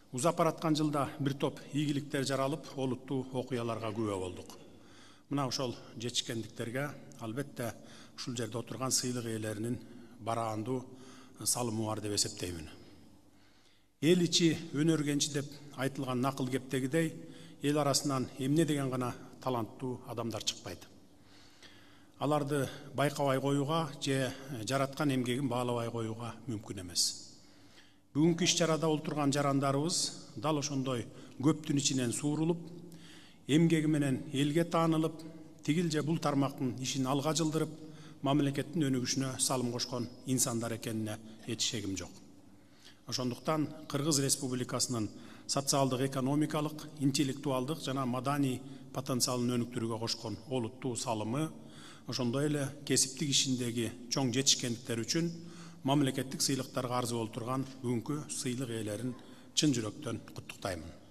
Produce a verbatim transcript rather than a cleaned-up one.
Узап бараткан жылда бир топ ийгиликтер жаралып, олуттуу окуяларга күбө болдук. Мына ошол жетишкендиктерге албетте ушул жерде отурган сыйлык ээлеринин бараандуу салымы бар деп эсептеймин. Эл ичи өнөргенчи деп айтылган накыл кептегидей, эл арасынан эмне деген гана таланттуу адамдар чыкпайт. Аларды байкабай коюуга же жараткан эмгегин баалабай коюуга мүмкүн эмес. Бүгүнкү иш-чарада олтурган жарандарыбыз дал ошондой көптүн ичинен суурулуп, эмгеги менен элге таанылып, тигил же бул тармактын ишин алга жылдырып, мамлекеттин өнүгүшүнө салым кошкон инсандар экенине эч шегим жок. Ошондуктан Кыргыз Республикасынын социалдык, экономикалык, интеллектуалдык жана маданий потенциалын өнүктүрүүгө кошкон олуттуу салымы, ошондой эле кесиптик ишиндеги чоң жетишкендиктер үчүн мамлекеттик сыйлыктарга арзы болтурган бүгүнкү сыйлык ээлерин чын жүрөктөн куттуктаймын.